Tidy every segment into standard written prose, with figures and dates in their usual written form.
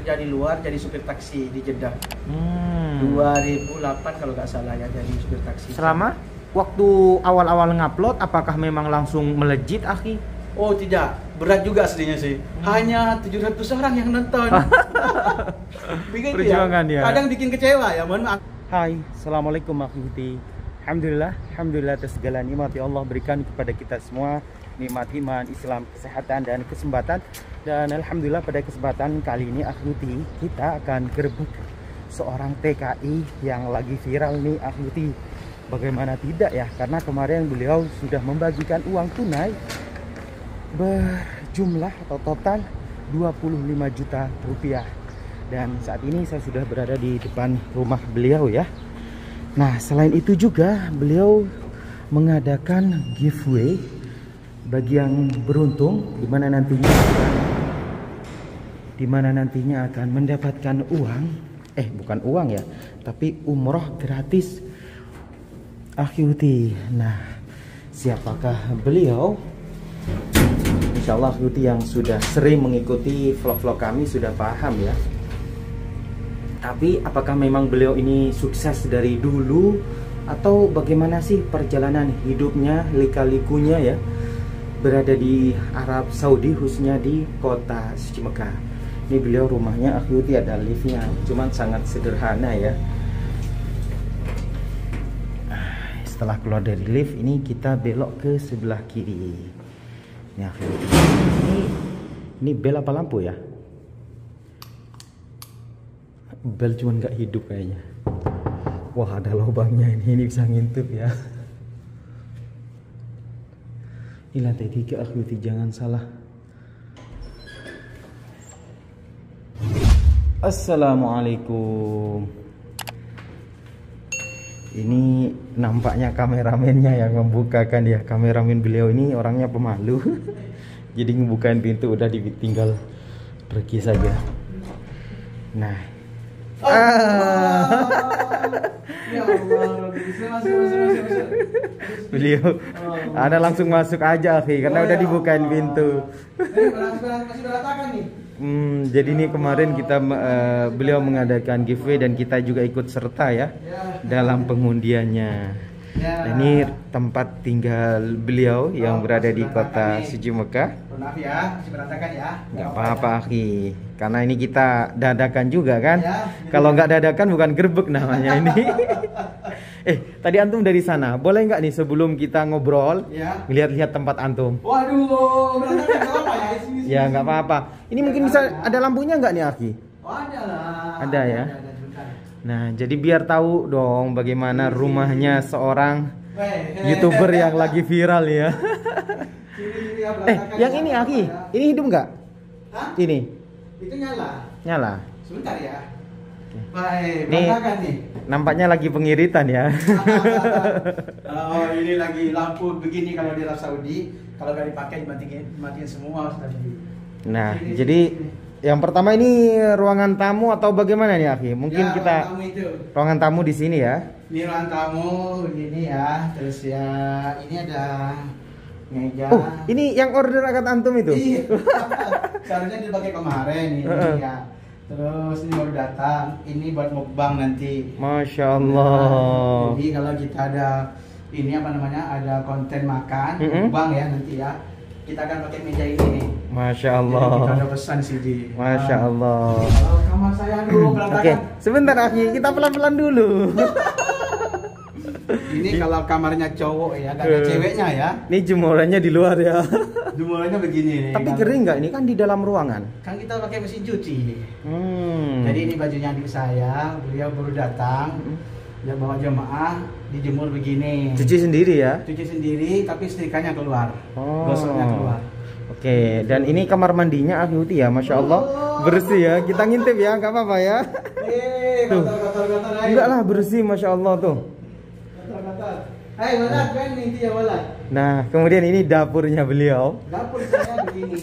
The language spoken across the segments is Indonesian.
kerja di luar jadi supir taksi di Jeddah. 2008 kalau nggak salah ya, jadi supir taksi. Selama waktu awal-awal ngupload, apakah memang langsung melejit, akhi? Oh tidak, berat juga aslinya sih. Hanya 700 orang yang nonton. Begitu Perjuangan ya. Kadang bikin kecewa ya, mohon maaf. Hai, assalamualaikum akhwati. Alhamdulillah atas segala nikmat yang Allah berikan kepada kita semua, nikmat iman, Islam, kesehatan dan kesempatan. Dan alhamdulillah pada kesempatan kali ini akhwati, kita akan gerbek seorang TKI yang lagi viral nih akhwati. Bagaimana tidak ya, karena kemarin beliau sudah membagikan uang tunai berjumlah atau total 25 juta rupiah. Dan saat ini saya sudah berada di depan rumah beliau ya. Nah, selain itu juga beliau mengadakan giveaway bagi yang beruntung, di mana nantinya akan mendapatkan uang, bukan uang ya, tapi umroh gratis akhwati. Nah, siapakah beliau? Insya Allah akhwati yang sudah sering mengikuti vlog-vlog kami sudah paham ya. Tapi apakah memang beliau ini sukses dari dulu, atau bagaimana sih perjalanan hidupnya, lika-likunya ya, berada di Arab Saudi, khususnya di kota suci Mekah. Ini beliau rumahnya akhwati ada liftnya, cuman sangat sederhana ya. Setelah keluar dari lift ini kita belok ke sebelah kiri. Ini akhwati. Ini bel apa lampu ya? Bel cuman nggak hidup kayaknya. Wah, ada lubangnya ini bisa ngintip ya. Ini lantai 3 akhwati, jangan salah. Assalamualaikum. Ini nampaknya kameramennya yang membukakan ya. Kameramen beliau ini orangnya pemalu. Jadi ngebukain pintu udah ditinggal pergi saja. Nah. Ya Allah, Beliau ada langsung masuk aja akhi, karena udah dibukain pintu. Jadi ini kemarin kita beliau mengadakan giveaway dan kita juga ikut serta ya dalam pengundiannya. Nah, ini tempat tinggal beliau yang berada di kota suci Mekah. Maaf ya, masih berantakan ya. Nggak apa-apa akhi, karena ini kita dadakan juga kan. Kalau nggak dadakan bukan gerbek namanya ini. Tadi antum dari sana, boleh nggak nih sebelum kita ngobrol lihat-lihat tempat antum? Waduh, berantakan nggak apa ya? Ya nggak apa-apa. Ini mungkin bisa ada lampunya nggak nih akhi? Ada lah. Ada ya. Nah, jadi biar tahu dong bagaimana rumahnya seorang YouTuber yang lagi viral ya. Yang ini akhi, ini hidup nggak? Ini? Itu nyala. Nyala. Sebentar ya. Baik, nih, nih. Nampaknya lagi pengiritan ya. Oh, ini lagi lampu begini kalau di Arab Saudi, kalau nggak dipakai dimatiin semua sudah. Nah, jadi yang pertama ini ruangan tamu atau bagaimana nih akhi? Mungkin ya, kita ruangan tamu di sini ya. Ini ruangan tamu begini ya. Terus ya ini ada meja. Oh, ini yang order akad antum itu? Iya. Seharusnya dipakai kemarin ini ya. Terus ini baru datang, ini buat mukbang nanti. Masya Allah. Jadi kalau kita ada ini apa namanya, ada konten makan, mukbang ya nanti ya, kita akan pakai meja ini nih. Masya Allah. Jadi kita ada pesan sih di. Masya Allah. Kalau kamar saya dulu berantakan. Oke, sebentar Aki, kita pelan-pelan dulu. Ini kalau kamarnya cowok ya, gak ada ceweknya ya. Ini jemurannya di luar ya. Jemurannya begini nih. Tapi kering nggak? Ini kan di dalam ruangan. Kan kita pakai mesin cuci. Jadi ini bajunya adik saya, beliau baru datang. Dia bawa jemaah, dijemur begini. Cuci sendiri ya? Cuci sendiri, tapi setrikannya keluar. Gosoknya keluar. Oke, dan ini kamar mandinya akhwati ya, Masya Allah. Bersih ya, kita ngintip ya, nggak apa-apa ya. Tuh. Enggak lah, bersih Masya Allah tuh. Hai Walat, kan ini ya Walat. Nah, kemudian ini dapurnya beliau. Dapur saya begini.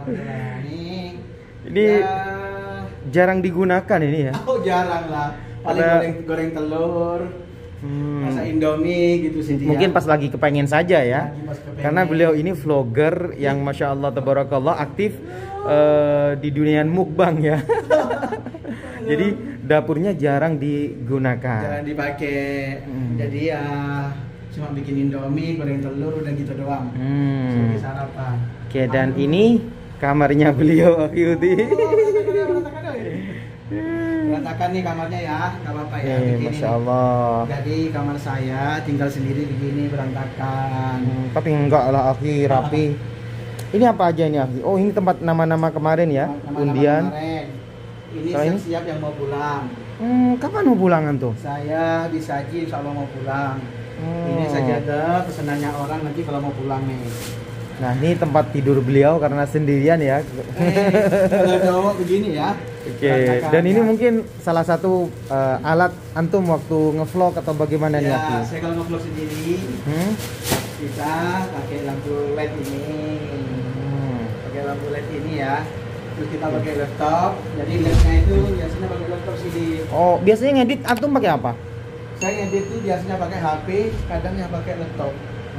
Ini jarang digunakan ini ya. Oh, jarang lah. Paling goreng telur. Masak Indomie gitu sih. Mungkin pas lagi kepengen saja ya. Karena beliau ini vlogger yang Masya Allah Tabarakallah aktif di dunia mukbang ya. Jadi dapurnya jarang digunakan. Jangan dipakai. Jadi ya cuma bikin Indomie, goreng telur, udah gitu doang. Sebagai sarapan. Oke, dan ini kamarnya beliau, Akhiyuti. Berantakan nih kamarnya ya, nggak apa-apa ya. Masya Allah. Jadi kamar saya tinggal sendiri begini berantakan. Tapi enggak lah, Akhi, rapi. Ini apa aja ini, Akhi? Oh, ini tempat nama-nama kemarin ya, undian. Ini siap yang mau pulang. Kapan mau pulangan tuh? Saya disaji insya Allah mau pulang. Ini saja ada pesanannya orang nanti kalau mau pulang nih. Nah, ini tempat tidur beliau karena sendirian ya. Kalau cowok begini ya. Oke. Dan ini mungkin salah satu alat antum waktu ngevlog atau bagaimana nih, Akhi? Ya, saya kalau ngevlog sendiri, kita pakai lampu LED ini. Pakai lampu LED ini ya. Terus kita pakai laptop. Jadi LED-nya itu biasanya pakai laptop CD. Oh, biasanya ngedit antum pakai apa? Saya ngedit tuh biasanya pakai HP, kadang yang pakai laptop.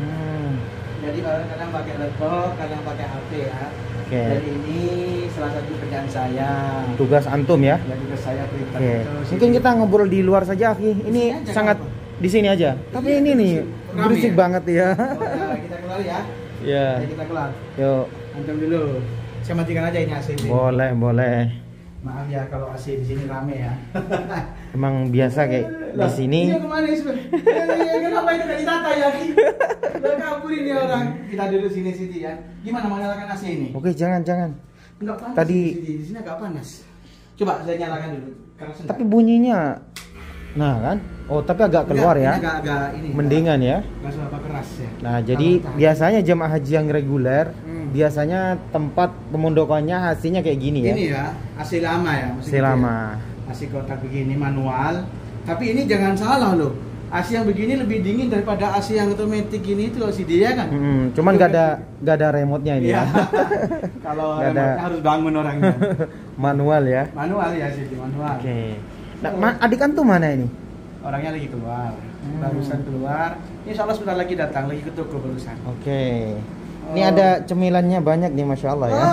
Jadi kadang pakai laptop, kadang pakai HP ya. Oke. Jadi ini salah satu kerjaan saya. Tugas antum ya? Ya tugas saya perintah. Oke. Mungkin kita ngobrol di luar saja, Akhi. Ini sangat di sini aja. Tapi ini nih berisik banget ya. Oh, ya, kita keluar ya. Iya. Jadi kita keluar. Yuk. Antum dulu. Saya matikan aja ini AC ini. Boleh, boleh. Maaf ya kalau AC di sini rame ya. Emang biasa kayak di sini. Ini kemana kenapa itu nggak ditata ya? Udah kabur ini orang. Kita duduk sini ya. Gimana mau nyalakan AC ini? Oke, jangan. Enggak panas. Tadi di sini agak panas. Coba saya nyalakan dulu. Tapi bunyinya, nah kan? Oh, tapi agak keluar ya? Agak ini. Mendingan ya? Nggak seberapa keras ya. Nah, jadi biasanya jemaah haji yang reguler, biasanya tempat pemondokannya hasilnya kayak gini ya? Ini ya, AC lama ya. AC lama. AC kotak begini manual. Tapi ini jangan salah loh. AC yang begini lebih dingin daripada AC yang otomatis gini itu loh si dia kan. Cuman nggak ada remote-nya ini ya. Kalau remote harus bangun orangnya. Manual ya. Manual ya sih, manual. Oke. Nah, adik antum mana ini? Orangnya lagi keluar. Barusan keluar. Insya Allah sebentar lagi datang, lagi ke toko barusan. Oke. Ini ada cemilannya banyak nih, Masya Allah ya.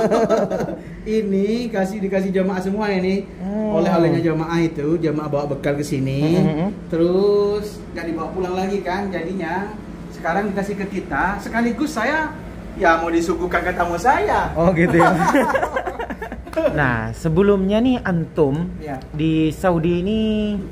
Ini dikasih jamaah semua ini. Oleh-olehnya jamaah itu, jamaah bawa bekal ke sini. Terus nggak dibawa pulang lagi kan, jadinya sekarang dikasih ke kita. Sekaligus saya ya mau disuguhkan ke tamu saya. Oh gitu ya. Nah, sebelumnya nih antum di Saudi ini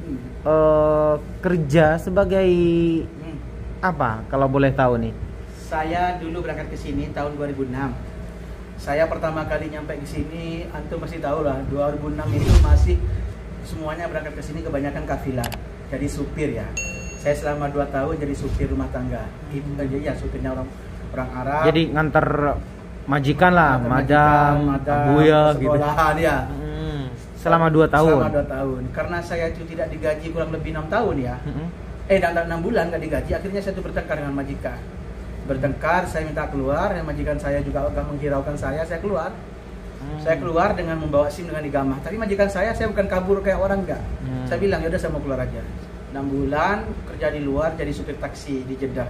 kerja sebagai apa kalau boleh tahu nih? Saya dulu berangkat ke sini tahun 2006. Saya pertama kali nyampe ke sini, antum masih tahu lah, 2006 itu masih semuanya berangkat ke sini kebanyakan kafilah. Jadi supir ya. Saya selama 2 tahun jadi supir rumah tangga. Itu aja ya supirnya orang Arab. Jadi nganter majikan lah, madam, abuya gitu. Sekolahan ya. Selama 2 tahun. Selama 2 tahun. Karena saya itu tidak digaji kurang lebih 6 tahun ya. Dalam 6 bulan nggak digaji, akhirnya saya itu bertengkar dengan majikan. Bertengkar, saya minta keluar, yang majikan saya juga agak menghiraukan saya keluar. Saya keluar dengan membawa SIM dengan igamah. Tapi majikan saya bukan kabur kayak orang enggak. Saya bilang, yaudah saya mau keluar aja. 6 bulan kerja di luar jadi supir taksi di Jeddah.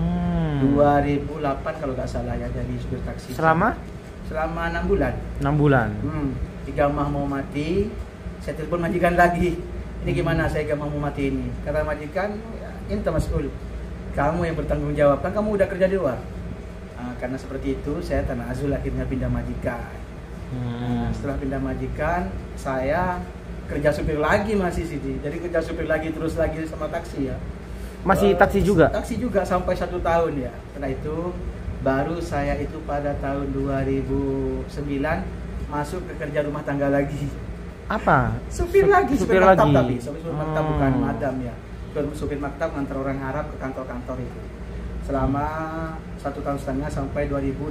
2008 kalau nggak salah ya jadi supir taksi. Selama 6 bulan. 6 bulan. Igamah mau mati, saya telepon majikan lagi. Ini gimana saya igamah mau mati ini? Kata majikan, inta mas'ul. Kamu yang bertanggung jawab, kan kamu udah kerja di luar. Karena seperti itu, saya tanazul akhirnya pindah majikan. Setelah pindah majikan, saya kerja supir lagi masih sih. Jadi kerja supir lagi terus lagi sama taksi ya. Masih taksi juga? Taksi juga sampai 1 tahun ya. Setelah itu baru saya itu pada tahun 2009 masuk ke kerja rumah tangga lagi. Apa? Supir lagi, supir maktab lagi. tapi supir maktab bukan madam ya. Supir maktab ngantar orang Arab ke kantor-kantor itu. Selama 1,5 tahun sampai 2012.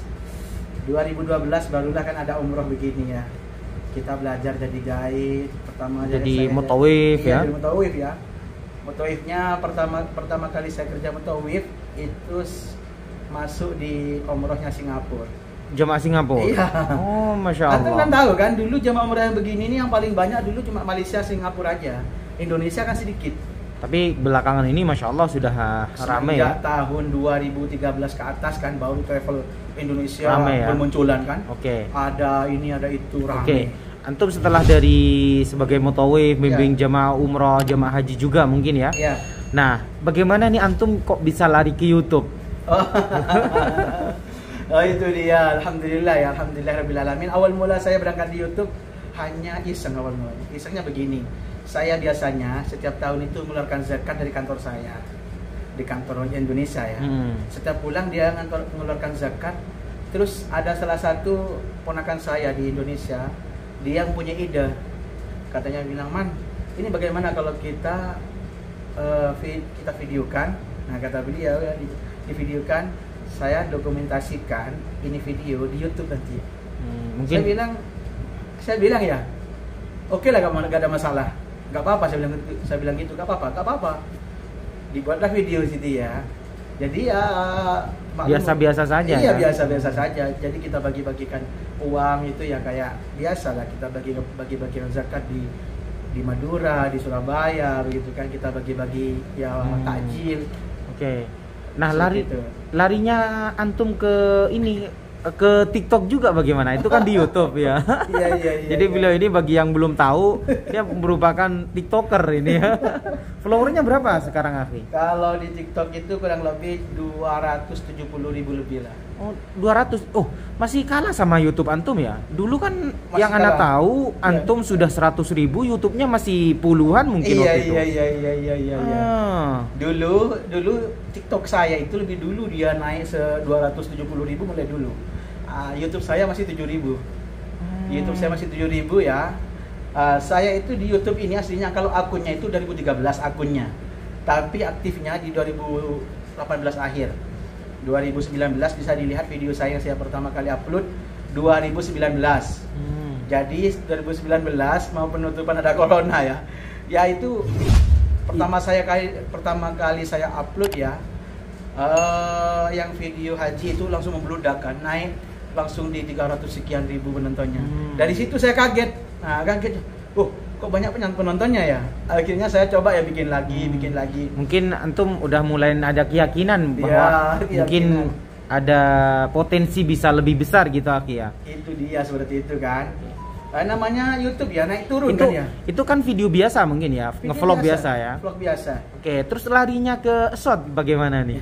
2012 barulah kan ada umroh begini ya. Kita belajar jadi guide. Pertama jadi mutawif ya. Jadi mutawif ya. Mutawifnya pertama kali saya kerja mutawif itu masuk di umrohnya Singapura. Jemaah Singapura. Iya. Oh, Masya Allah. Antum kan tahu kan dulu jemaah umroh yang begini ini yang paling banyak dulu cuma Malaysia, Singapura aja. Indonesia kan sedikit. Tapi belakangan ini Masya Allah sudah ramai ya. Tahun 2013 ke atas kan baru travel Indonesia rame ya? bermunculan kan. Oke. Ada ini ada itu rame. Oke. antum setelah dari sebagai mutawif, bimbing jamaah umroh, jamaah haji juga mungkin ya. Iya. Nah, bagaimana nih antum kok bisa lari ke YouTube? Oh itu dia, alhamdulillah ya, alhamdulillah rabbil alamin. Awal mula saya berangkat di YouTube hanya iseng awal mula. Isengnya begini, saya biasanya setiap tahun itu mengeluarkan zakat dari kantor saya di kantor Indonesia ya. Setiap pulang dia mengeluarkan zakat. Terus ada salah satu ponakan saya di Indonesia, dia yang punya ide, katanya bilang, Man, ini bagaimana kalau kita kita videokan? Nah kata beliau ya, divideokan, saya dokumentasikan ini video di YouTube nanti. Mungkin saya bilang ya, oke lah, gak ada masalah, gak apa-apa, saya bilang gitu, gak apa-apa, dibuatlah video situ ya. Jadi ya biasa-biasa saja. Iya, ya? biasa-biasa saja. Jadi kita bagi-bagikan uang itu ya kayak biasa lah, kita bagi-bagikan zakat di Madura, di Surabaya begitu kan, kita bagi-bagi ya takjil. Oke. Nah, itu. larinya antum ke ini ke TikTok juga bagaimana? Itu kan di YouTube ya. Iya. Jadi beliau ini bagi yang belum tahu, dia merupakan TikToker ini ya. Followernya berapa sekarang, Akhi? Kalau di TikTok itu kurang lebih 270.000 lebih lah. Oh, 200. Oh, masih kalah sama YouTube antum ya? Dulu kan Masih yang Anda kalah. tahu antum sudah 100.000, YouTube-nya masih puluhan mungkin waktu itu. Iya. Dulu TikTok saya itu lebih dulu dia naik 270.000 mulai dulu. YouTube saya masih 7.000. YouTube saya masih 7.000 ya. Saya itu di YouTube ini aslinya kalau akunnya itu 2013 akunnya. Tapi aktifnya di 2018 akhir. 2019 bisa dilihat video saya yang saya pertama kali upload 2019. Jadi 2019 mau penutupan ada corona ya. Ya itu pertama kali saya upload ya. Yang video haji itu langsung membludak kan, naik langsung di 300 sekian ribu penontonnya. Dari situ saya kaget. Nah, kaget. Kok banyak penontonnya ya? Akhirnya saya coba ya bikin lagi. Mungkin antum udah mulai ada keyakinan bahwa mungkin ada potensi bisa lebih besar gitu, Akhi ya. Itu dia seperti itu kan. Namanya YouTube ya, naik turun itu, kan ya. Itu kan video biasa mungkin ya, nge-vlog biasa ya. Vlog biasa. Oke, terus larinya ke short bagaimana nih?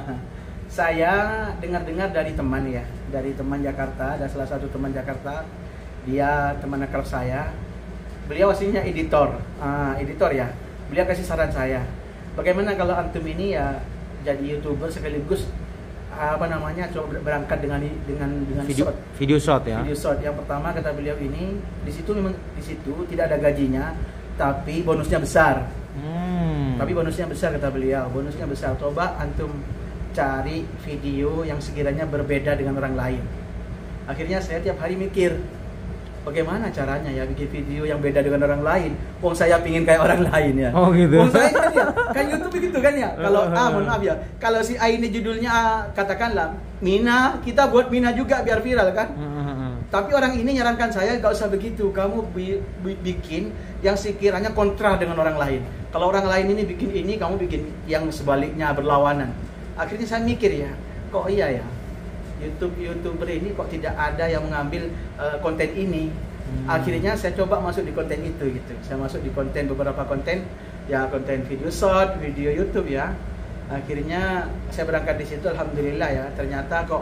Saya dengar-dengar dari teman ya, dari teman Jakarta, ada salah satu teman Jakarta, dia teman akrab saya. Beliau aslinya editor ya. Beliau kasih saran saya, bagaimana kalau antum ini ya jadi YouTuber sekaligus coba berangkat dengan video short ya. Video short yang pertama kata beliau ini di situ tidak ada gajinya, tapi bonusnya besar. Tapi bonusnya besar kata beliau, bonusnya besar. Coba antum cari video yang sekiranya berbeda dengan orang lain. Akhirnya saya tiap hari mikir, bagaimana caranya ya bikin video yang beda dengan orang lain? Wong saya pingin kayak orang lain ya. Oh gitu. Wong saya kan ya, kan YouTube begitu kan ya. Kalau mohon maaf ya, kalau si A ini judulnya katakanlah Mina, kita buat Mina juga biar viral kan. Tapi orang ini nyarankan saya gak usah begitu, kamu bikin yang sekiranya kontra dengan orang lain. Kalau orang lain ini bikin ini, kamu bikin yang sebaliknya, berlawanan. Akhirnya saya mikir ya, kok iya ya, YouTuber ini kok tidak ada yang mengambil konten ini. Akhirnya saya coba masuk di konten itu gitu. Saya masuk di beberapa konten ya, konten video short, video YouTube ya. Akhirnya saya berangkat di situ, alhamdulillah ya. Ternyata kok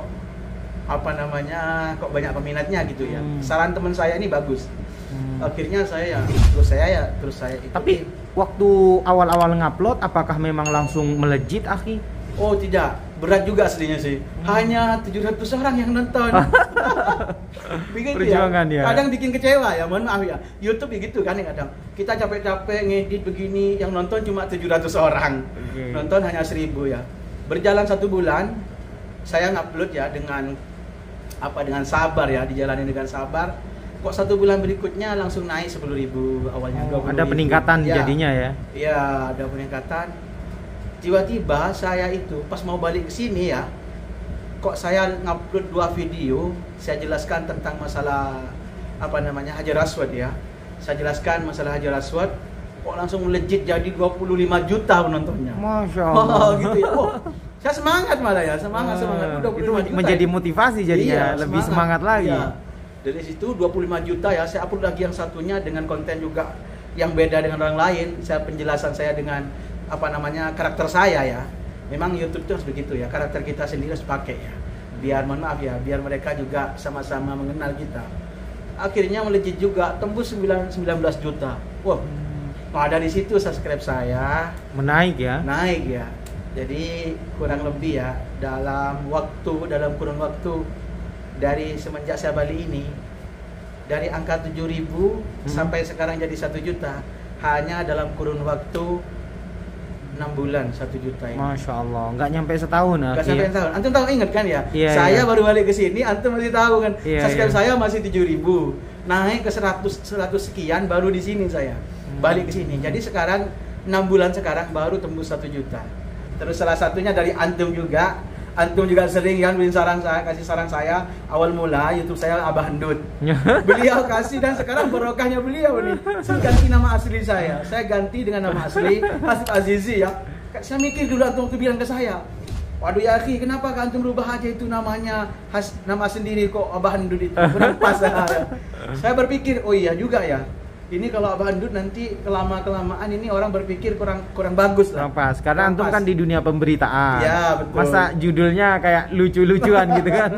kok banyak peminatnya gitu ya. Saran teman saya ini bagus. Akhirnya saya terus saya ikuti. Tapi waktu awal-awal ngupload apakah memang langsung melejit, Akhi? Oh tidak, berat juga aslinya sih. Hanya 700 orang yang nonton. Begitu Perjuangan ya. Kadang bikin kecewa ya, mohon maaf ya. YouTube begitu kan ya kadang. Kita capek-capek ngedit begini, yang nonton cuma 700 orang. Nonton hanya 1000 ya. Berjalan 1 bulan, saya ngupload ya dengan sabar ya, dijalani dengan sabar. Kok 1 bulan berikutnya langsung naik 10.000 awalnya. Ada peningkatan ya. Jadinya ya? Iya, ada peningkatan. Tiba-tiba saya itu pas mau balik ke sini ya, kok saya ngupload 2 video, saya jelaskan tentang masalah Hajar Aswad ya. Saya jelaskan masalah Hajar Aswad, kok langsung melejit jadi 25 juta penontonnya. Masya Allah. Gitu ya. Saya semangat malah ya, semangat. Itu menjadi motivasi jadinya, iya, lebih semangat lagi. Iya. Dari situ 25 juta ya, saya upload lagi yang satunya dengan konten juga yang beda dengan orang lain. Saya penjelasan saya dengan karakter saya ya. Memang YouTube itu harus begitu ya, karakter kita sendiri harus pakai ya. Biar mohon maaf ya, biar mereka juga sama-sama mengenal kita. Akhirnya melejit juga, tembus 19 juta. Wah, dari situ subscribe saya menaik ya. Naik ya. Jadi kurang lebih ya dalam kurun waktu dari semenjak saya balik ini, dari angka 7.000 sampai sekarang jadi 1 juta hanya dalam kurun waktu 6 bulan 1 juta ini. Masya Allah, nggak nyampe setahun. Nggak sampai setahun. Antum tahu, ingat kan ya? Iya, saya iya. baru balik ke sini, antum masih tahu kan? Iya, Subscribe iya. saya masih 7.000, naik ke 100 sekian baru di sini saya balik ke sini. Jadi sekarang 6 bulan sekarang baru tembus 1 juta. Terus salah satunya dari antum juga. Antum juga sering kan kasih saran saya awal mula YouTube saya Abah Hendut. Beliau kasih dan sekarang barokahnya beliau nih. Saya ganti nama asli saya. Saya ganti dengan nama asli Hasib Azizi ya. Saya mikir dulu antum tuh bilang ke saya, waduh ya akhi, kenapa antum rubah aja itu namanya nama sendiri kok Abah Hendut itu kurang pas. Saya berpikir, oh iya juga ya. Ini kalau Abah Hendut nanti kelamaan ini orang berpikir kurang bagus lah. Kurang pas, karena antum kan di dunia pemberitaan. Ya, betul. Masa judulnya kayak lucu-lucuan gitu kan.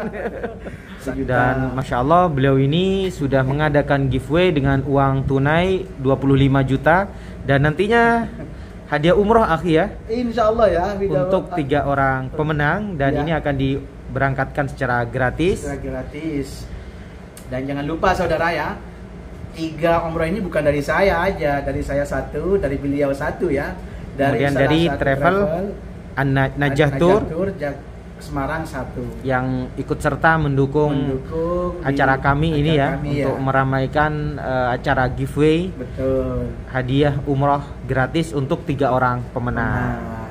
Dan Masya Allah beliau ini sudah mengadakan giveaway dengan uang tunai 25 juta. Dan nantinya hadiah umroh akhi ya. Insya Allah ya. Untuk 3 orang pemenang. Dan ya, ini akan diberangkatkan secara gratis. Dan jangan lupa saudara ya, 3 umroh ini bukan dari saya aja, dari saya 1, dari beliau 1 ya. Kemudian dari travel An-Najah Tour Semarang 1 yang ikut serta mendukung acara kami ini ya, untuk meramaikan acara giveaway. Betul. Hadiah umroh gratis untuk 3 orang pemenang.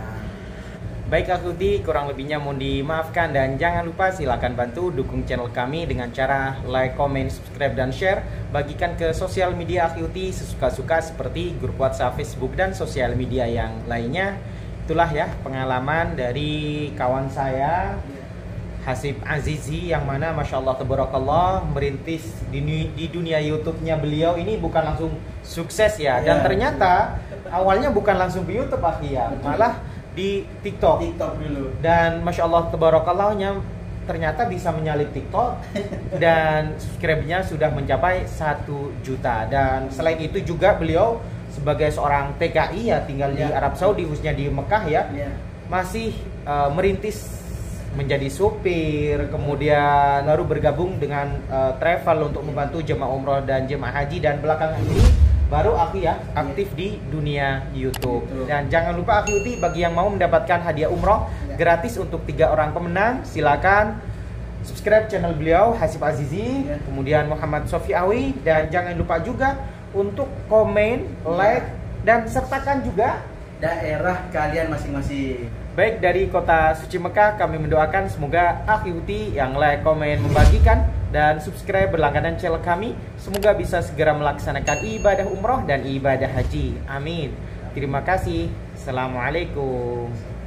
Baik Akhwati, kurang lebihnya mohon dimaafkan dan jangan lupa silakan bantu dukung channel kami dengan cara like, comment, subscribe dan share. Bagikan ke sosial media Akhwati sesuka-suka seperti grup WhatsApp, Facebook dan sosial media yang lainnya. Itulah ya pengalaman dari kawan saya Hasib Azizi, yang mana Masya Allah Tabarakallah merintis di dunia YouTube-nya beliau ini bukan langsung sukses ya. Dan ternyata awalnya bukan langsung di YouTube akhi ya, malah di TikTok dulu. Dan Masya Allah Tabarakallahnya ternyata bisa menyalip TikTok dan subscribe-nya sudah mencapai 1 juta. Dan selain itu juga beliau sebagai seorang TKI ya, tinggal di Arab Saudi, khususnya di Mekah ya, masih merintis menjadi supir, kemudian baru bergabung dengan travel untuk membantu jemaah umroh dan jemaah haji, dan belakangan ini baru akhi ya aktif di dunia YouTube. Dan jangan lupa Akhwati, bagi yang mau mendapatkan hadiah umroh gratis untuk 3 orang pemenang, silakan subscribe channel beliau Hasib Azizi, kemudian Muhammad Sofiawi, dan jangan lupa juga untuk komen, like, dan sertakan juga daerah kalian masing-masing. Baik, dari kota suci Mekah kami mendoakan semoga Akhwati yang like, komen, membagikan dan subscribe berlangganan channel kami semoga bisa segera melaksanakan ibadah umroh dan ibadah haji. Amin. Terima kasih. Assalamualaikum.